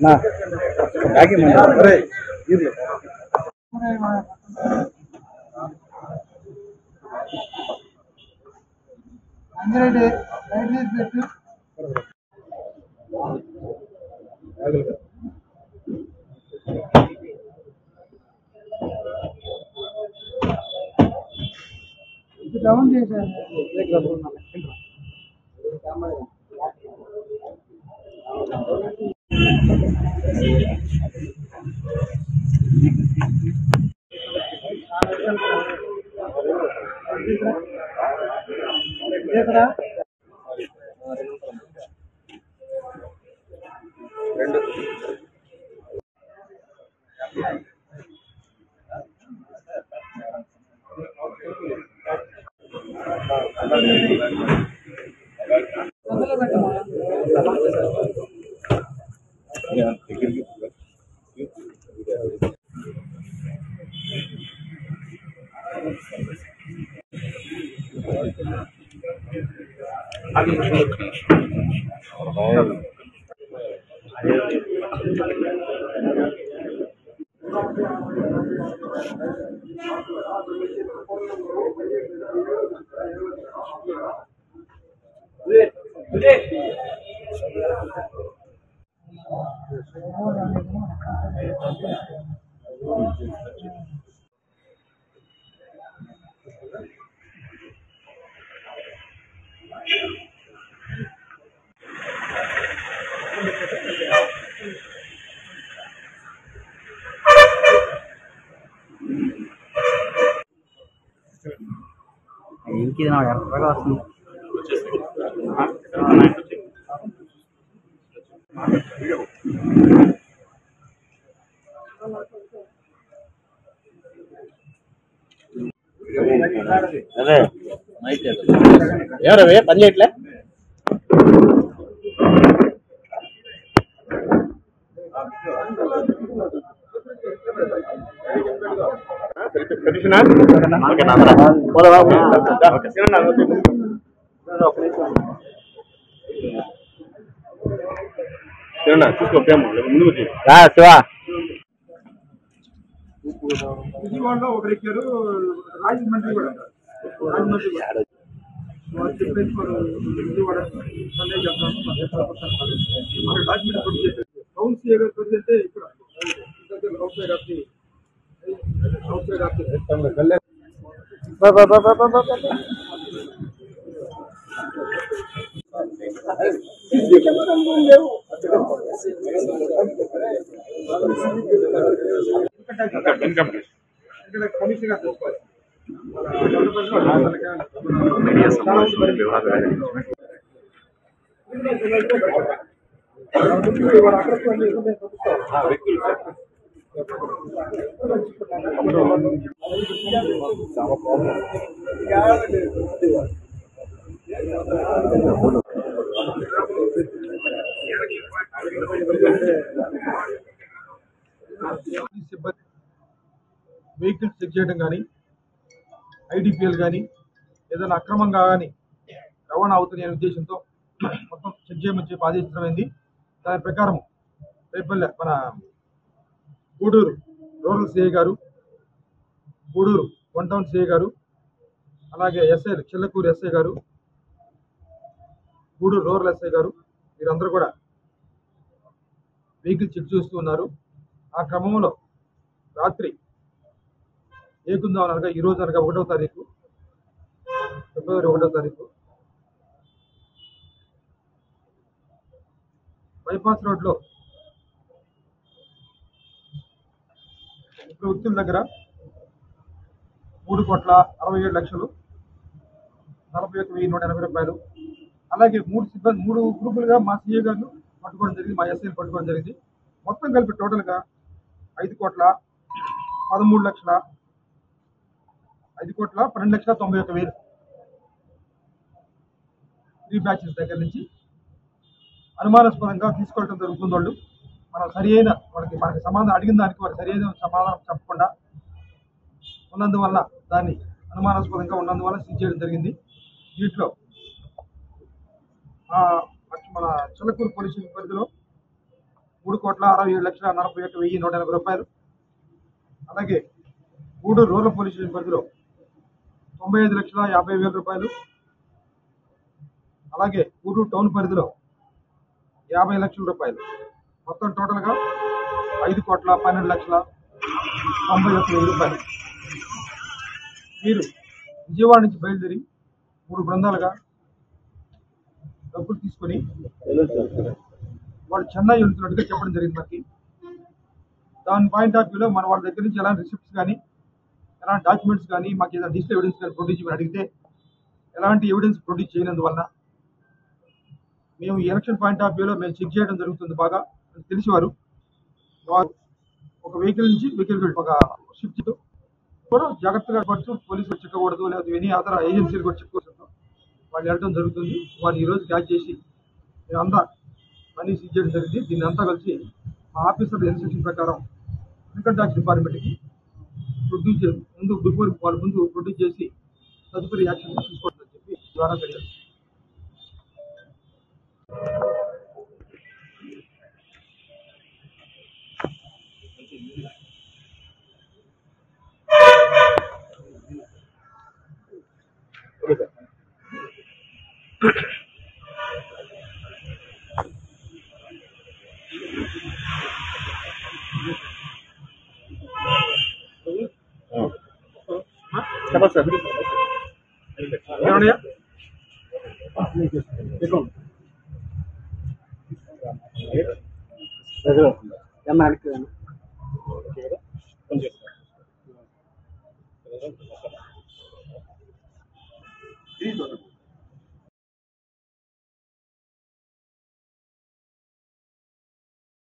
Down చేశారు. ఇంకి ఎర్రగా వస్తుంది. అదే ఎవరవే పని చేయట్లే చూసుకో ముందుకు శివ విజయవాడలో ఒకరు ఎక్కారు, రాజమండ్రి కూడా రాజమండ్రి విజయవాడ సండే చెప్తాను. రాజమండ్రి చేశారు. టౌన్ సీఏ గారు ప్రెసిడెంటే ఇక్కడ అవుట్ సైడ్ ఆఫ్ ది కమిషన్గా చూసుకోవాలి. మీడియా సమావేశంలో వ్యవహారాలు వెహికల్స్ చెక్ చేయడం కానీ, ఐడిపిఎల్ కానీ ఏదైనా అక్రమంగా కానీ రవాణా అవుతున్నాయనే ఉద్దేశంతో మొత్తం చెక్ చేయమని చెప్పి ఆదేశించమైంది. దాని ప్రకారం రేపల్లె మన గూడూరు రూరల్ సిఐ గారు, గూడూరు వన్ టౌన్ సిఐ గారు, అలాగే ఎస్ఐ చిల్లకూరు ఎస్ఐ గారు, గూడూరు రూరల్ ఎస్ఐ గారు వీరందరూ కూడా వెహికల్ చెక్ చేస్తూ ఉన్నారు. ఆ క్రమంలో రాత్రి ఏకుందాం అనగా ఈరోజు అనగా 1వ తారీఖు ఫిబ్రవరి 1వ తారీఖు బైపాస్ రోడ్లో ఇప్పుడు వ్యక్తుల దగ్గర 3,67,00,000, 41,180 రూపాయలు, అలాగే 3 గ్రూపులుగా మా సీఏ గారు పట్టుకోవడం జరిగింది, మా ఎస్ఐలు పట్టుకోవడం జరిగింది. మొత్తం కలిపి టోటల్గా 5,12,91,000 3 బ్యాచెస్ దగ్గర నుంచి అనుమానాస్పదంగా తీసుకోవడం జరుగుతుంది. వాళ్ళు మనం సరియైన మనకి సమాధానం అడిగిన దానికి వారు సరైన సమాధానం చెప్పకుండా ఉన్నందువల్ల దాన్ని అనుమానాస్పదంగా ఉన్నందువల్ల సీజ్ చేయడం జరిగింది. దీంట్లో మన చిల్లకూరు పోలీసు పరిధిలో 3,67,47,180 రూపాయలు. అలాగే గూడూరు రూరల్ పోలీస్ స్టేషన్ పరిధిలో 95,50,000 రూపాయలు. అలాగే గూడూరు టౌన్ పరిధిలో 50 లక్షల రూపాయలు. మొత్తం టోటల్గా 5,12,90,91,000 రూపాయలు. వీరు విజయవాడ నుంచి బయలుదేరి 3 బృందాలుగా డబ్బులు తీసుకొని వాళ్ళు చెన్నై వెళ్తున్నట్టుగా చెప్పడం జరిగింది మనకి. దాని పాయింట్ ఆఫ్ వ్యూలో మన వాళ్ళ దగ్గర నుంచి ఎలాంటి రిసిప్ట్స్ కానీ ఎలాంటి డాక్యుమెంట్స్ కానీ మాకు ఏదైనా డిజిటల్ ఎవిడెన్స్ కానీ ప్రొడ్యూస్ చేయమని అడిగితే ఎలాంటి ఎవిడెన్స్ ప్రొడ్యూస్ చేయనందువలన మేము ఎలక్షన్ పాయింట్ ఆఫ్ వ్యూలో మేము చెక్ చేయడం జరుగుతుంది. బాగా తెలిసేవారు వారు ఒక వెహికల్ నుంచి వెహికల్ ఒక షిఫ్ట్ కూడా జాగ్రత్తగా పడుతూ పోలీసులు చెక్కకూడదు, లేదా ఎనీ అదర్ ఏజెన్సీలు కూడా చెప్పుకోవచ్చు. వాళ్ళు వెళ్ళడం జరుగుతుంది. వాళ్ళు ఈరోజు క్యాచ్ చేసి అంతా మనీ సీజ్ చేయడం జరిగింది. దీన్ని అంతా కలిసి మా ఆఫీసర్ ఇన్స్ట్రక్షన్ ప్రకారం ఇన్కమ్ ట్యాక్స్ డిపార్ట్మెంట్కి ప్రొడ్యూస్ వాళ్ళ ముందు ప్రొడ్యూస్ చేసి తదుపరి యాక్షన్ తీసుకోవడం చెప్పి ద్వారా తెలియదు. చెప్పండి సార్. ఏమన్నాయా? ఏమన్నా